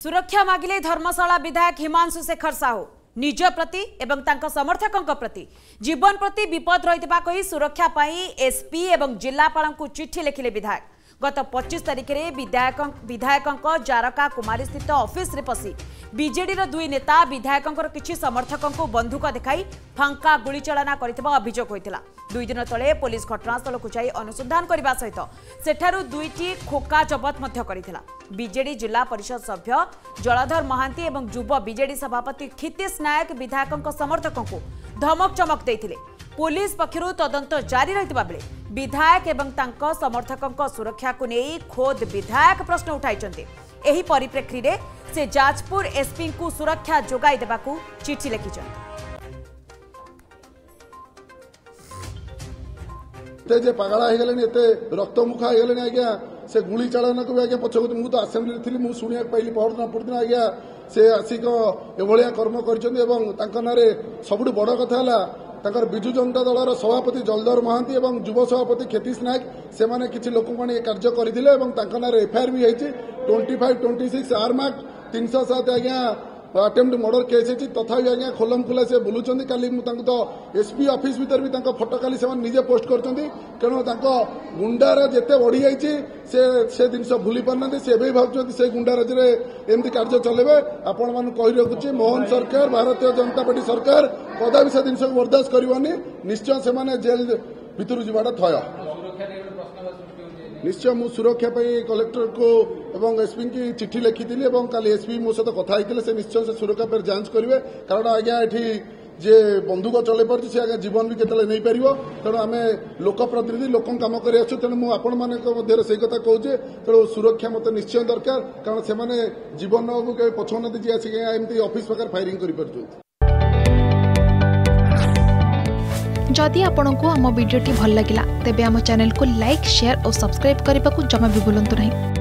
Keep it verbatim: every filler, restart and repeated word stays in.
सुरक्षा मागिले धर्मशाला विधायक हिमांशु शेखर साहू निज प्रति एवं तांका समर्थकों प्रति जीवन प्रति विपद रही कही सुरक्षा एसपी एवं जिलापाल को चिठी लिखिले विधायक। गत पच्चीस तारिख में विधायक विधायकों जारका कुमारी स्थित ऑफिस रे पसी बीजेडी दुई नेता विधायकों किछि समर्थकों को बंधुक देखाई फांका गुली चलना करथिबा अभियोग होइतिला। दुई दिन तले पुलिस घटनास्थल को जाई अनुसंधान करने सहित सेठारु दुईटी खोका जबत मध्य करिथिला। बीजेडी जिला परिषद सभ्य जलधर महांती एवं युव बीजेडी सभापति क्षितिश नायक विधायकों समर्थकों को धमक चमक देथिले। पुलिस पक्षरु तदंत जारी रहितबा बेले विधायक एवं तांको समर्थकों सुरक्षा को नहीं खोद विधायक प्रश्न उठाइचंते। एही परिप्रेक्षी रे से जाजपुर एसपी को सुरक्षा जोगाई देबाकू चिठी लिखिचंते। ते जे पागला हो गले एते रक्तमुखा हो गले आज्ञा से गुली चालन को आज्ञा पछक मु तो असेंबली थी मुझे शुणा पाइली पहरदिन पहरदिन आज्ञा से आसिक एभलिया कर्म करछन्ती एवं तांका नारे सबुठ बड़ कथा है तांकर बिजु जनता दलर सभापति जलधर महांती एवं युव सभापति क्षितिश नायक से माने किछि लोक माने कार्य करथिले एवं तांका नारे एफआईआर भी होईछि twenty five twenty six R mark तीन सौ सात आज्ञा अटेम्प्ट मर्डर केस है तथापि आज्ञा खोलम खुला से बुलूं काली तो एसपी ऑफिस भीतर भी फोटो काली से निजे पोस्ट कर तेणु गुंडार जिते बढ़ी जाइए से से जिन भूली पारना से भावुं से गुंडाराज एमती कार्य चलेबे। आपण मान कही रखुच्छे मोहन सरकार भारतीय जनता पार्टी सरकार कदापि से जिन बर्दाश्त करनी निश्चय से जेल भितर जावाटा थय। निश्चय मु सुरक्षा कलेक्टर को एवं एसपी की चिठी लिखी काली एसपी मो सहित कथा होते से निश्चय से सुरक्षा पर जांच करेंगे कारण आज्ञा ये जे बंदूक चल पार्टी से आज्ञा जीवन भी केतले नहीं पार तेणु आम लोकप्रतिनिधि लोक कम कर तेणु मुझे से कथा कहूचे तेणु सुरक्षा मत निश्चय दरकार कारण से जीवन को पछुना जी आसिक एमती ऑफिस पाखे फायरिंग कर। जदि आपंक आम भिडी भल लगा तेब आम चैनल को लाइक शेयर और सब्सक्राइब करने को जमा भी भूलु नहीं।